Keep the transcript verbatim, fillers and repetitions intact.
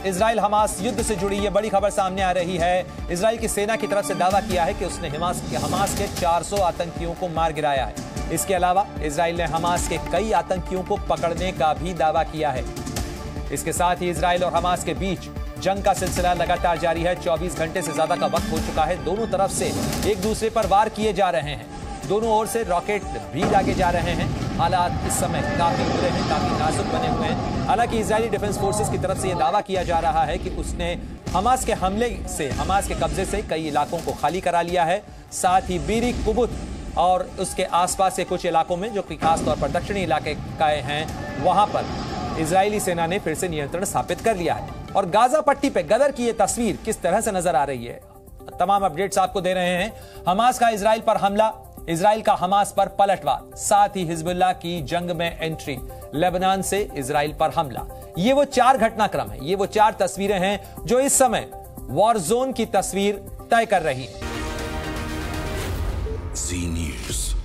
Israel Hamas युद्ध से जुड़ी ये बड़ी खबर सामने आ रही है। इजराइल की सेना की तरफ से दावा किया है कि उसने हमास के हमास के चार सौ आतंकियों को मार गिराया है। इसके अलावा इजराइल ने हमास के कई आतंकियों को पकड़ने का भी दावा किया है। इसके साथ ही इजराइल और हमास के बीच जंग का सिलसिला लगातार जारी है। चौबीस घंटे से ज्यादा का वक्त हो चुका है। दोनों तरफ से एक दूसरे पर वार किए जा रहे हैं। दोनों ओर से रॉकेट भी दागे जा रहे हैं। हालात इस समय काफी बुरे हैं, काफी नाजुक बने हुए हैं। हालांकि इजरायली डिफेंस फोर्सेस की तरफ से यह दावा किया जा रहा है कि उसने हमास के हमले से, हमास के कब्जे से कई इलाकों को खाली करा लिया है। साथ ही बीरी कुबुत और उसके आसपास के कुछ इलाकों में, जो कि खासतौर पर दक्षिणी इलाके का हैं, वहां पर इजरायली सेना ने फिर से नियंत्रण स्थापित कर लिया है। और गाजा पट्टी पे गदर की यह तस्वीर किस तरह से नजर आ रही है, तमाम अपडेट्स आपको दे रहे हैं। हमास का इजराइल पर हमला, इजराइल का हमास पर पलटवार, साथ ही हिजबुल्लाह की जंग में एंट्री, लेबनान से इजराइल पर हमला। ये वो चार घटनाक्रम है, ये वो चार तस्वीरें हैं जो इस समय वॉर जोन की तस्वीर तय कर रही है। जी न्यूज़।